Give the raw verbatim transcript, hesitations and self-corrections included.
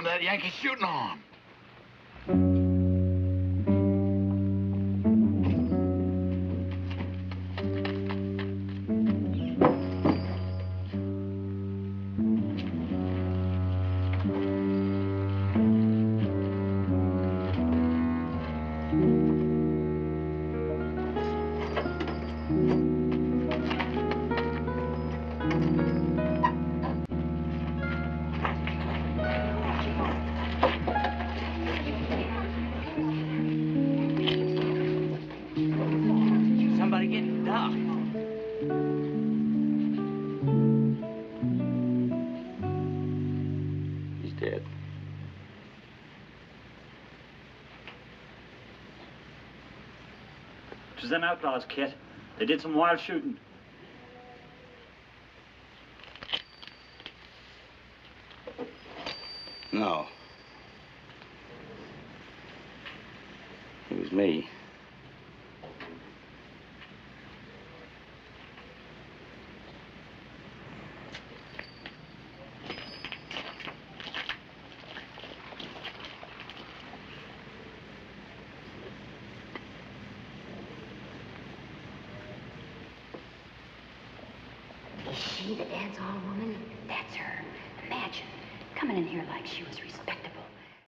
doing that Yankee shooting on? Somebody getting dark. He's dead. It was them outlaws, Kit. They did some wild shooting. No. It was me. Is she the dance hall woman? That's her. Imagine coming in here like she was respectable.